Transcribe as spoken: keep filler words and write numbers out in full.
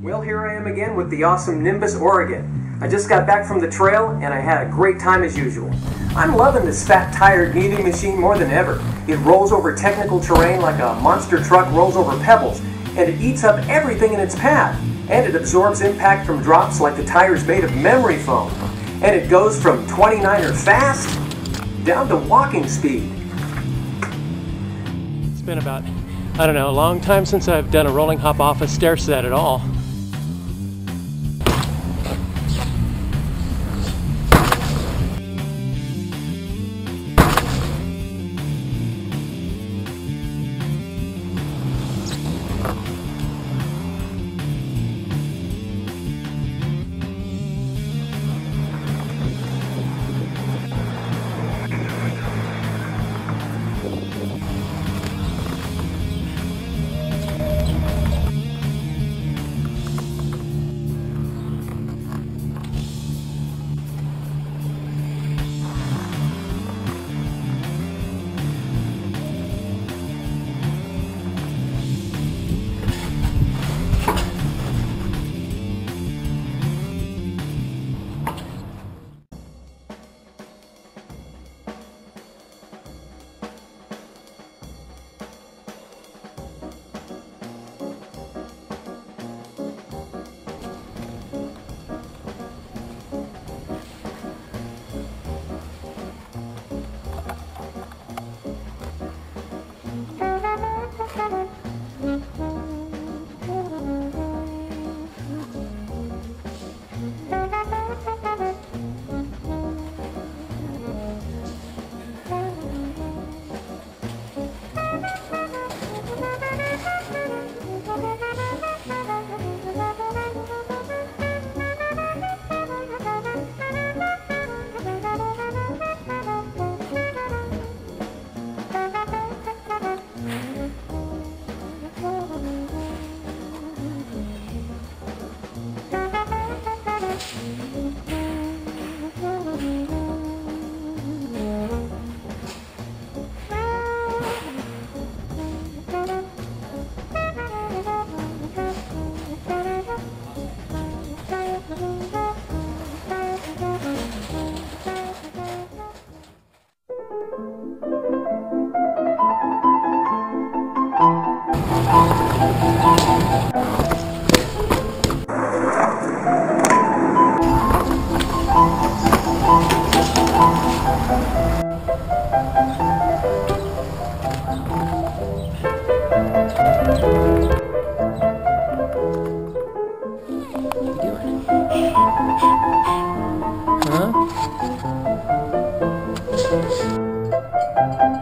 Well, here I am again with the awesome Nimbus Oregon. I just got back from the trail and I had a great time as usual. I'm loving this fat tired kneading machine more than ever. It rolls over technical terrain like a monster truck rolls over pebbles, and it eats up everything in its path. And it absorbs impact from drops like the tire's made of memory foam. And it goes from twenty-niner fast down to walking speed. It's been about, I don't know, a long time since I've done a rolling hop off a stair set at all. Huh?